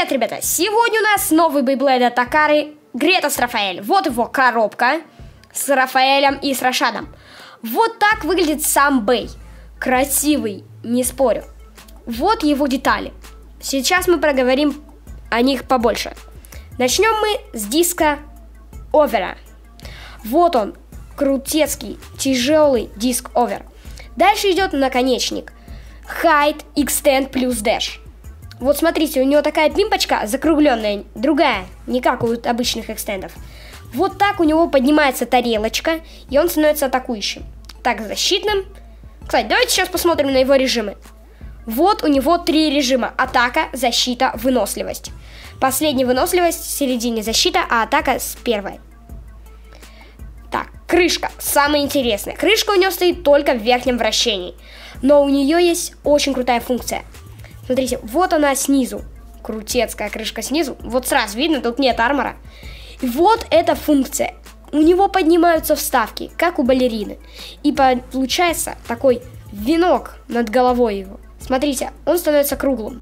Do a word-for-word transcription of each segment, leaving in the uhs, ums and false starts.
Привет, ребята! Сегодня у нас новый Бейблейд от Такары Гретас Рафаэль. Вот его коробка с Рафаэлем и с Рашадом. Вот так выглядит сам Бей. Красивый, не спорю. Вот его детали. Сейчас мы проговорим о них побольше. Начнем мы с диска овера. Вот он, крутецкий, тяжелый диск овер. Дальше идет наконечник Height, Extend плюс Dash. Вот смотрите, у него такая пимпочка закругленная, другая, не как у обычных экстендов. Вот так у него поднимается тарелочка, и он становится атакующим. Так, защитным. Кстати, давайте сейчас посмотрим на его режимы. Вот у него три режима: атака, защита, выносливость. Последняя выносливость в середине защита, а атака с первой. Так, крышка, самое интересное. Крышка у него стоит только в верхнем вращении, но у нее есть очень крутая функция. Смотрите, вот она снизу, крутецкая крышка снизу, вот сразу видно, тут нет армора. И вот эта функция, у него поднимаются вставки, как у балерины, и получается такой венок над головой его. Смотрите, он становится круглым.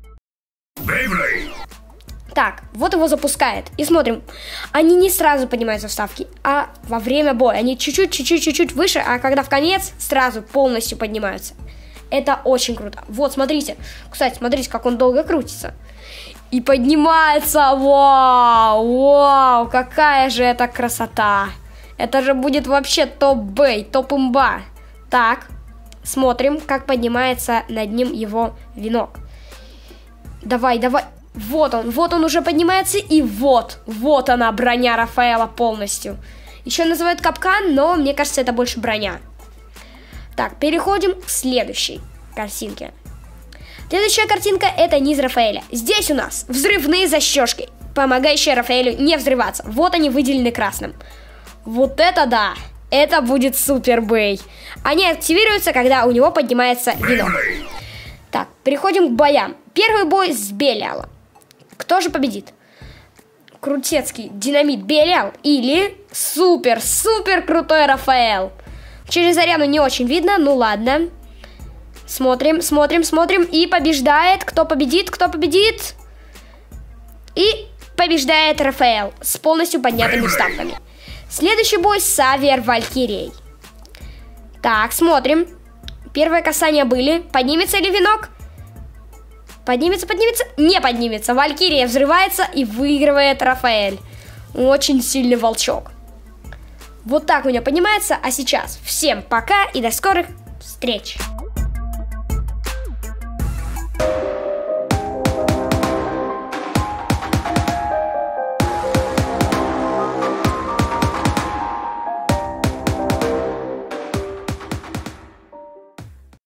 Так, вот его запускает, и смотрим, они не сразу поднимаются вставки, а во время боя, они чуть-чуть, чуть-чуть, чуть-чуть выше, а когда в конец, сразу полностью поднимаются. Это очень круто. Вот, смотрите. Кстати, смотрите, как он долго крутится. И поднимается. Вау! Вау! Какая же это красота! Это же будет вообще топ-бей, топ-имба. Так, смотрим, как поднимается над ним его венок. Давай, давай. Вот он, вот он уже поднимается. И вот, вот она, броня Рафаэла полностью. Еще называют капкан, но мне кажется, это больше броня. Так, переходим к следующей картинке. Следующая картинка — это низ Рафаэля. Здесь у нас взрывные застежки, помогающие Рафаэлю не взрываться. Вот они выделены красным. Вот это да! Это будет супер бей. Они активируются, когда у него поднимается венок. Так, переходим к боям. Первый бой с Белиалом. Кто же победит? Крутецкий динамит Белиал или супер-супер крутой Рафаэл? Через арену не очень видно, ну ладно. Смотрим, смотрим, смотрим. И побеждает. Кто победит? Кто победит? И побеждает Рафаэл с полностью поднятыми вставками. Следующий бой с Савиер Валькирией. Так, смотрим. Первые касания были. Поднимется ли венок? Поднимется, поднимется. Не поднимется. Валькирия взрывается и выигрывает Рафаэль. Очень сильный волчок. Вот так у нее поднимается. А сейчас всем пока и до скорых встреч.